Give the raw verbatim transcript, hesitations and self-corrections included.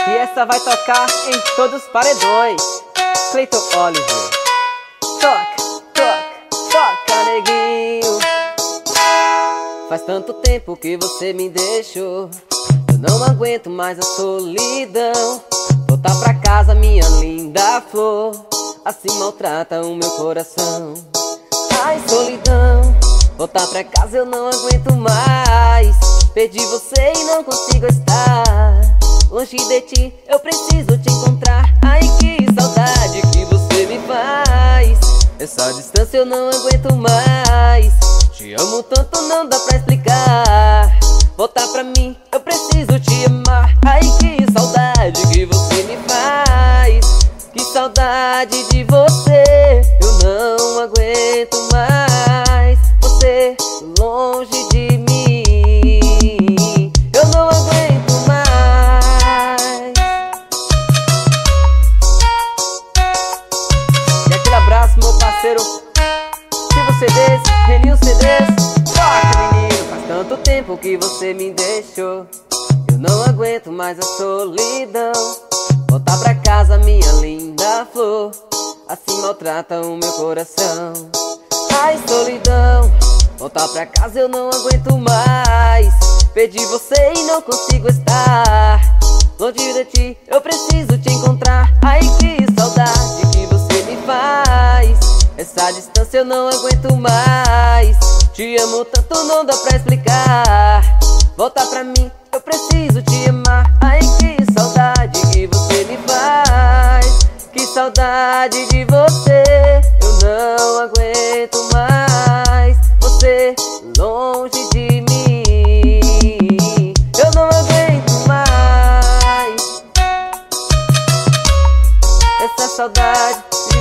E essa vai tocar em todos os paredões. Cleiton Oliver. Toca, toca, toca, neguinho. Faz tanto tempo que você me deixou, eu não aguento mais a solidão. Voltar pra casa, minha linda flor, assim maltrata o meu coração. Ai, solidão, voltar pra casa eu não aguento mais. Perdi você e não consigo estar longe de ti, eu preciso te encontrar. Ai, que saudade que você me faz. Essa distância eu não aguento mais. Te amo tanto, não dá pra explicar. Voltar pra mim, eu preciso te amar. Ai, que saudade que você me faz. Que saudade de você, eu não aguento mais. Você longe de mim, eu não aguento mais. E aquele abraço, meu parceiro C Ds, Renil C Ds. Toca, menino, faz tanto tempo que você me deixou, eu não aguento mais a solidão. Voltar pra casa, minha linda flor, assim maltrata o meu coração. Ai, solidão, voltar pra casa eu não aguento mais. Perdi você e não consigo estar longe de ti, eu preciso te encontrar. Ai, que saudade que você me faz. Essa distância eu não aguento mais. Te amo tanto, não dá pra explicar. Volta pra mim, eu preciso te amar. Ai, que saudade que você me faz. Que saudade de você, eu não aguento mais. Você longe de mim, eu não aguento mais. Essa saudade